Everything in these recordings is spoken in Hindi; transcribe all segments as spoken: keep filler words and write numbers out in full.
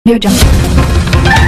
Audio Jungle।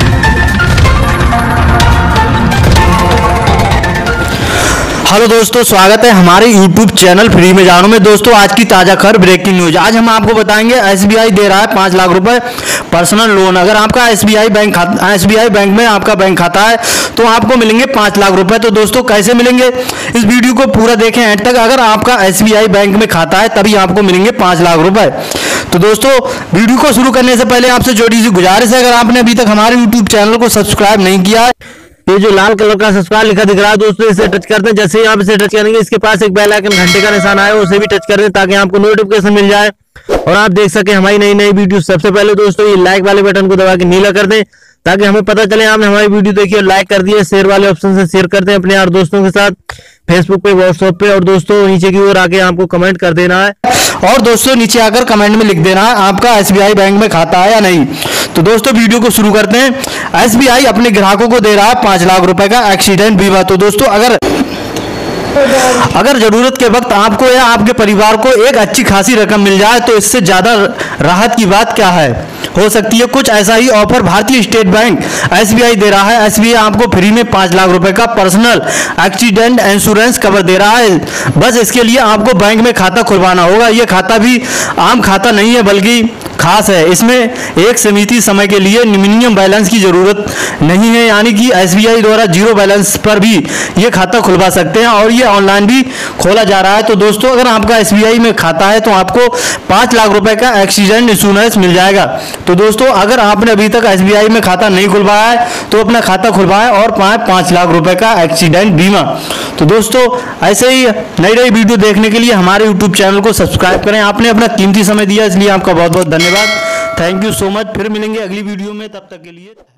हेलो दोस्तों, स्वागत है हमारे यूट्यूब चैनल फ्री में जानो में। दोस्तों आज की ताज़ा खबर ब्रेकिंग न्यूज। आज हम आपको बताएंगे एसबीआई दे रहा है पाँच लाख रुपए पर्सनल लोन। अगर आपका एसबीआई बैंक खाता एसबीआई बैंक में आपका बैंक खाता है तो आपको मिलेंगे पाँच लाख रुपए। तो दोस्तों कैसे मिलेंगे, इस वीडियो को पूरा देखें एंड तक। अगर आपका एसबीआई बैंक में खाता है तभी आपको मिलेंगे पाँच लाख रुपए। तो दोस्तों वीडियो को शुरू करने से पहले आपसे छोटी सी गुजारिश है, अगर आपने अभी तक हमारे यूट्यूब चैनल को सब्सक्राइब नहीं किया है, ये जो लाल कलर का सब्सक्राइब लिखा दिख रहा है दोस्तों, इसे टच करते हैं। जैसे ही आप इसे टच करेंगे इसके पास एक बेल आइकन घंटे का निशान आया उसे भी टच कर दें ताकि आपको नोटिफिकेशन मिल जाए और आप देख सके हमारी नई नई वीडियो सबसे पहले। दोस्तों ये लाइक वाले बटन को दबा के नीला कर दें ताकि हमें पता चले आपने हमारी वीडियो देखी और लाइक कर दिए। शेयर वाले ऑप्शन से शेयर करते हैं अपने यार दोस्तों के साथ, फेसबुक पे, व्हाट्सएप पे। और दोस्तों नीचे की ओर आके आपको कमेंट कर देना है और दोस्तों नीचे आकर कमेंट में लिख देना है आपका एसबीआई बैंक में खाता है या नहीं। तो दोस्तों वीडियो को शुरू करते हैं। एसबीआई अपने ग्राहकों को दे रहा है पांच लाख रुपए का एक्सीडेंट बीमा। तो दोस्तों अगर अगर जरूरत के वक्त आपको या आपके परिवार को एक अच्छी खासी रकम मिल जाए तो इससे ज्यादा राहत की बात क्या है हो सकती है। कुछ ऐसा ही ऑफर भारतीय स्टेट बैंक एसबीआई दे रहा है। एसबीआई आपको फ्री में पांच लाख रुपए का पर्सनल एक्सीडेंट इंश्योरेंस कवर दे रहा है। बस इसके लिए आपको बैंक में खाता खुलवाना होगा। यह खाता भी आम खाता नहीं है बल्कि खास है। इसमें एक सीमित समय के लिए मिनिमम बैलेंस की जरूरत नहीं है, यानी कि एसबीआई द्वारा जीरो बैलेंस पर भी ये खाता खुलवा सकते हैं और ये ऑनलाइन भी खोला जा रहा है। तो दोस्तों अगर आपका एसबीआई में खाता है तो आपको पाँच लाख रुपए का एक्सीडेंट इंश्योरेंस मिल जाएगा। तो दोस्तों अगर आपने अभी तक एसबीआई में खाता नहीं खुलवाया है तो अपना खाता खुलवाएं और पाएं पाँच लाख रुपए का एक्सीडेंट बीमा। तो दोस्तों ऐसे ही नई नई वीडियो देखने के लिए हमारे यूट्यूब चैनल को सब्सक्राइब करें। आपने अपना कीमती समय दिया इसलिए आपका बहुत बहुत धन्यवाद। Thank you so much. फिर मिलेंगे अगली वीडियो में, तब तक के लिए।